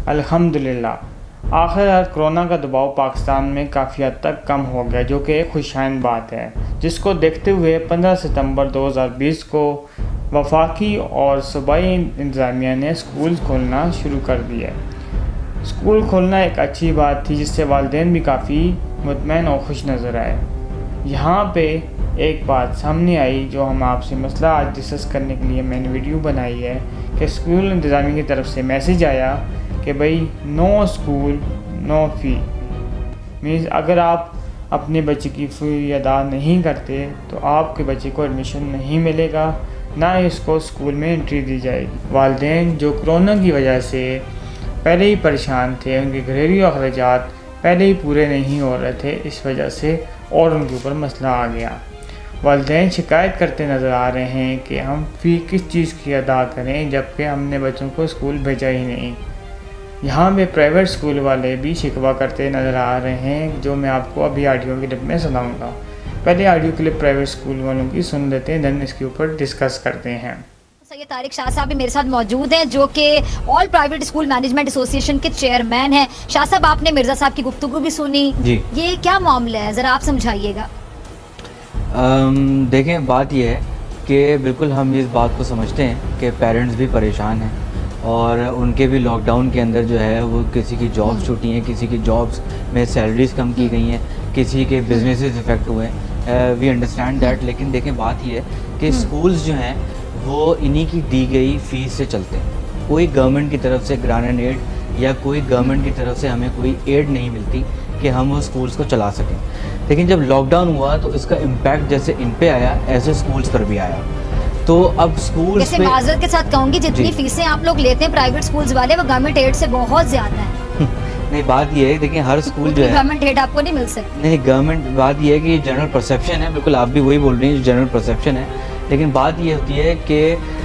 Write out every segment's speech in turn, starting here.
अल्हम्दुलिल्लाह आखिरकार कोरोना का दबाव पाकिस्तान में काफ़ी हद तक कम हो गया, जो कि एक खुशहाल बात है, जिसको देखते हुए 15 सितंबर 2020 को वफाकी और सूबाई इंतज़ामिया ने स्कूल खोलना शुरू कर दिया। स्कूल खोलना एक अच्छी बात थी, जिससे वालिदैन भी काफ़ी मुतमईन और खुश नज़र आए। यहाँ पे एक बात सामने आई जो हम आपसे मसला आज डिस्कस करने के लिए मैंने वीडियो बनाई है कि स्कूल इंतज़ामिया की तरफ से मैसेज आया कि भाई no school no fee. Means अगर आप अपने बच्चे की फ़ी अदा नहीं करते तो आपके बच्चे को एडमिशन नहीं मिलेगा, ना ही उसको स्कूल में एंट्री दी जाएगी। वालिदैन जो कोरोना की वजह से पहले ही परेशान थे, उनके घरेलू अखराजात पहले ही पूरे नहीं हो रहे थे, इस वजह से और उनके ऊपर मसला आ गया। वालिदैन शिकायत करते नज़र आ रहे हैं कि हम फ़ी किस चीज़ की अदा करें जबकि हमने बच्चों को स्कूल भेजा ही नहीं। यहाँ पे प्राइवेट स्कूल वाले भी शिकवा करते नज़र आ रहे हैं, जो मैं आपको अभी ऑडियो क्लिप में सुनाऊंगा। पहले ऑडियो क्लिप प्राइवेट स्कूल वालों की सुन लेते हैं, देन इसके ऊपर डिस्कस करते हैं। सैयद तारिक शाह साहब भी मेरे साथ मौजूद हैं, जो कि all private school management association के चेयरमैन हैं। शाह साहब, आपने मिर्ज़ा साहब की गुफ्तगू भी सुनी जी, ये क्या मामला है, ज़रा आप समझाइएगा। देखें, बात यह है कि बिल्कुल हम इस बात को समझते हैं कि पेरेंट्स भी परेशान हैं और उनके भी लॉकडाउन के अंदर जो है वो किसी की जॉब्स छूटी हैं, किसी की जॉब्स में सैलरीज़ कम की गई हैं, किसी के बिजनेसेस इफ़ेक्ट हुए हैं। We understand that. लेकिन देखें, बात यह है कि स्कूल्स जो हैं वो इन्हीं की दी गई फ़ीस से चलते हैं। कोई गवर्नमेंट की तरफ से ग्रांट एंड एड या कोई गवर्नमेंट की तरफ से हमें कोई एड नहीं मिलती कि हम वो स्कूल्स को चला सकें। लेकिन जब लॉकडाउन हुआ तो इसका इम्पैक्ट जैसे इन पे आया ऐसे स्कूल्स पर भी आया। तो अब स्कूल जैसे माजरत के साथ कहूँगी, जितनी फीसें आप लोग लेते हैं प्राइवेट स्कूल्स वाले, वो गवर्नमेंट एड से बहुत ज़्यादा है। नहीं, बात ये है, देखिए हर स्कूल जो है गवर्नमेंट एड आपको नहीं मिल सकती। नहीं, गवर्नमेंट, बात ये है कि जनरल परसेप्शन है, बिल्कुल आप भी वही बोल रही हैं, जनरल परसेप्शन है। लेकिन बात ये होती है कि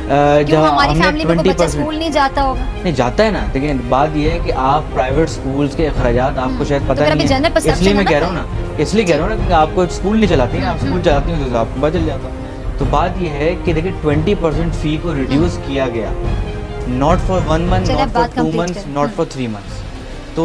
जब हमारी फैमिली में कोई बच्चा स्कूल नहीं जाता होगा, नहीं जाता है ना। लेकिन बात ये है कि आप प्राइवेट स्कूल्स के अखराजात आपको शायद पता नहीं है, इसलिए मैं कह रहा हूँ ना कि आपको स्कूल नहीं चलाती हैं, आप स्कूल चलाती हैं तो आपको पता चल जाता। तो बात ये है कि देखिए 20% फ़ी को रिड्यूस किया गया, not for 1 month, not for 2 months, not for 3 months. तो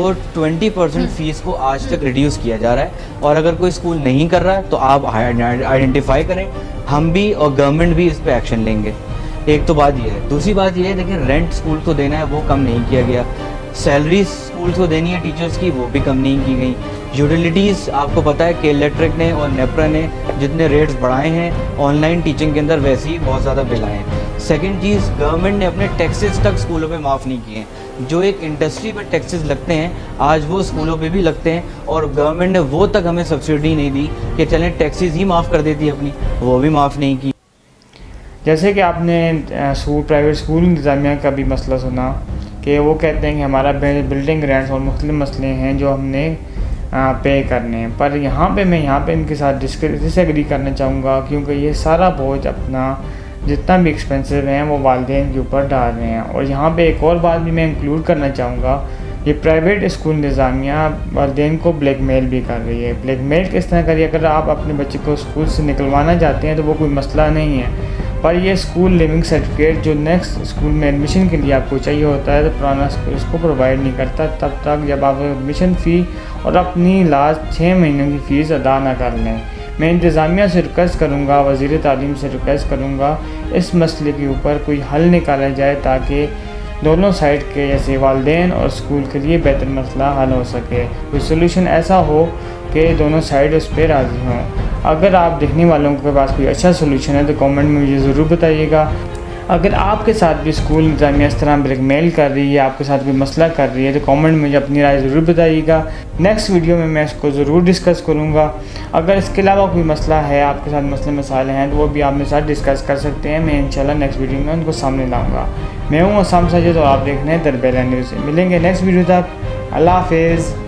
20% फ़ीस को आज तक रिड्यूस किया जा रहा है। और अगर कोई स्कूल नहीं कर रहा है तो आप आइडेंटिफाई करें, हम भी और गवर्नमेंट भी इस पर एक्शन लेंगे। एक तो बात ये है। दूसरी बात ये है, देखिए रेंट स्कूल को देना है वो कम नहीं किया गया, सैलरी स्कूल्स को देनी है टीचर्स की वो भी कम नहीं की गई। यूटिलिटीज़ आपको पता है कि इलेक्ट्रिक ने और नेपरा ने जितने रेट्स बढ़ाए हैं ऑनलाइन टीचिंग के अंदर, वैसे ही बहुत ज़्यादा बिल आए हैं। सेकेंड चीज़, गवर्नमेंट ने अपने टैक्सेस तक स्कूलों पे माफ़ नहीं किए हैं। जो एक इंडस्ट्री पर टैक्सेस लगते हैं आज वो स्कूलों पे भी लगते हैं, और गवर्नमेंट ने वो तक हमें सब्सिडी नहीं दी कि चलें टैक्सेस ही माफ़ कर देती अपनी, वो भी माफ़ नहीं की। जैसे कि आपने प्राइवेट स्कूल इंतज़ामिया का भी मसला सुना कि वो कहते हैं कि हमारा बिल्डिंग रेंट्स और मुख्तलिफ मसले हैं जो हमने पे करने हैं। पर यहाँ पे इनके साथ डिसएग्री करना चाहूँगा, क्योंकि ये सारा बोझ अपना जितना भी एक्सपेंसिव हैं वो वालिदैन के ऊपर डाल रहे हैं। और यहाँ पे एक और बात भी मैं इंक्लूड करना चाहूँगा, ये प्राइवेट स्कूल इंतज़ामिया वालिदैन को ब्लैकमेल भी कर रही है। ब्लैकमेल किस तरह करिए, अगर आप अपने बच्चे को स्कूल से निकलवाना चाहते हैं तो वो कोई मसला नहीं है, पर ये स्कूल लिविंग सर्टिफिकेट जो नेक्स्ट स्कूल में एडमिशन के लिए आपको चाहिए होता है तो पुराना स्कूल इसको प्रोवाइड नहीं करता तब तक जब आप एडमिशन फ़ी और अपनी लास्ट 6 महीनों की फ़ीस अदा ना कर लें। मैं इंतज़ामिया से रिक्वेस्ट करूँगा, वज़ीर तालीम से रिक्वेस्ट करूँगा, इस मसले के ऊपर कोई हल निकाला जाए ताकि दोनों साइड के जैसे वालिदैन और स्कूल के लिए बेहतर मसला हल हो सके। कोई सोल्यूशन ऐसा हो कि दोनों साइड उस पर राज़ी हों। अगर आप देखने वालों के पास कोई अच्छा सोल्यूशन है तो कमेंट में मुझे ज़रूर बताइएगा। अगर आपके साथ भी स्कूल इंतज़ामिया इस तरह ब्लैकमेल कर रही है, आपके साथ कोई मसला कर रही है तो कमेंट में मुझे अपनी राय ज़रूर बताइएगा। नेक्स्ट वीडियो में मैं इसको ज़रूर डिस्कस करूँगा। अगर इसके अलावा कोई मसला है, आपके साथ मसले मसाले हैं तो वो भी आप मेरे साथ डिस्कस कर सकते हैं। मैं इंशाल्लाह नेक्स्ट वीडियो में उनको सामने लाऊँगा। मैं हूँ असाम सज्जद और आप देख रहे हैं दरबेला न्यूज़। मिलेंगे नेक्स्ट वीडियो तक। अल्लाह हाफिज़।